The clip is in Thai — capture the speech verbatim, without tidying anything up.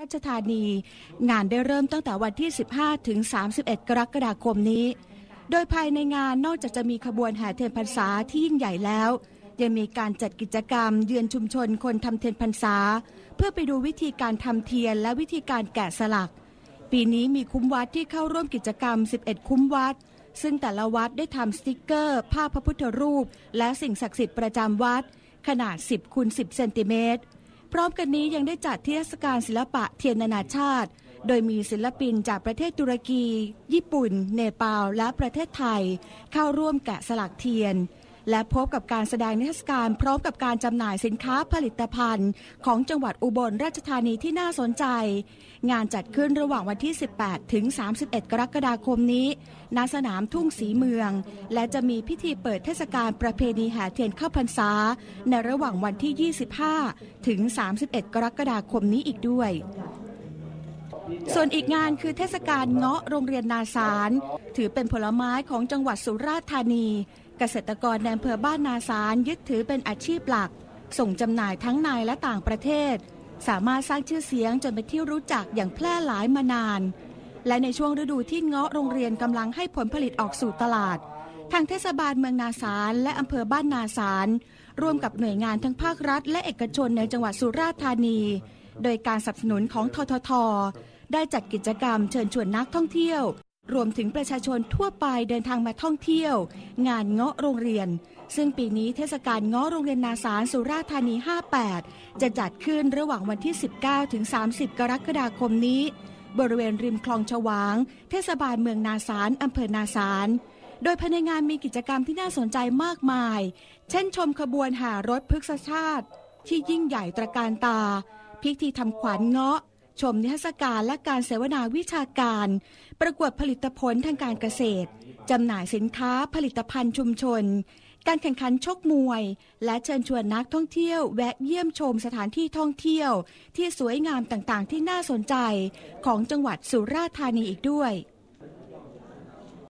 ราชธานีงานได้เริ่มตั้งแต่วันที่สิบห้าถึงสามสิบเอ็ดกรกฎาคมนี้โดยภายในงานนอกจากจะมีขบวนแห่เทียนพรรษาที่ยิ่งใหญ่แล้วยังมีการจัดกิจกรรมเยือนชุมชนคนทำเทียนพรรษาเพื่อไปดูวิธีการทำเทียนและวิธีการแกะสลักปีนี้มีคุ้มวัดที่เข้าร่วมกิจกรรมสิบเอ็ดคุ้มวัดซึ่งแต่ละวัดได้ทำสติกเกอร์ภาพพระพุทธรูปและสิ่งศักดิ์สิทธิ์ประจำวัดขนาดสิบคูณสิบเซนติเมตรพร้อมกันนี้ยังได้จัดเทศกาลศิลปะเทียนนานาชาติโดยมีศิลปินจากประเทศตุรกีญี่ปุ่นเนปาลและประเทศไทยเข้าร่วมแกะสลักเทียนและพบกับการแสดงนิทรรศการพร้อมกับการจำหน่ายสินค้าผลิตภัณฑ์ของจังหวัดอุบลราชธานีที่น่าสนใจงานจัดขึ้นระหว่างวันที่สิบแปดถึงสามสิบเอ็ดกรกฎาคมนี้ณสนามทุ่งศรีเมืองและจะมีพิธีเปิดเทศกาลประเพณีแห่เทียนเข้าพรรษาในระหว่างวันที่ยี่สิบห้าถึงสามสิบเอ็ดกรกฎาคมนี้อีกด้วยส่วนอีกงานคือเทศกาลเงาะโรงเรียนนาสารถือเป็นผลไม้ของจังหวัดสุราษฎร์ธานีเกษตรกรในอำเภอบ้านนาสารยึดถือเป็นอาชีพหลักส่งจำหน่ายทั้งในและต่างประเทศสามารถสร้างชื่อเสียงจนเป็นที่รู้จักอย่างแพร่หลายมานานและในช่วงฤดูที่เงาะโรงเรียนกำลังให้ผลผลิตออกสู่ตลาดทางเทศบาลเมืองนาสารและอำเภอบ้านนาสารร่วมกับหน่วยงานทั้งภาครัฐและเอกชนในจังหวัดสุราษฎร์ธานีโดยการสนับสนุนของททท.ได้จัดกิจกรรมเชิญชวนนักท่องเที่ยวรวมถึงประชาชนทั่วไปเดินทางมาท่องเที่ยวงานเงาะโรงเรียนซึ่งปีนี้เทศกาลเงาะโรงเรียนนาสารสุราษฎร์ธานีห้าสิบแปดจะจัดขึ้นระหว่างวันที่สิบเก้าถึงสามสิบกรกฎาคมนี้บริเวณริมคลองฉวางเทศบาลเมืองนาสารอำเภอนาสารโดยภายในงานมีกิจกรรมที่น่าสนใจมากมายเช่นชมขบวนแห่รถพฤกษชาติที่ยิ่งใหญ่ตระการตาพิธีทำขวัญเงาะชมนิทรรศการและการเสวนาวิชาการประกวดผลิตผลทางการเกษตรจำหน่ายสินค้าผลิตภัณฑ์ชุมชนการแข่งขันชกมวยและเชิญชวนนักท่องเที่ยวแวะเยี่ยมชมสถานที่ท่องเที่ยวที่สวยงามต่างๆที่น่าสนใจของจังหวัดสุราษฎร์ธานีอีกด้วย